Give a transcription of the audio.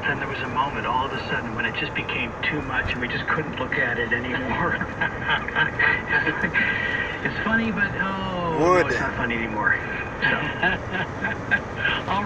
then there was a moment all of a sudden when it just became too much and we just couldn't look at it anymore. It's funny, but no, it's not funny anymore. So.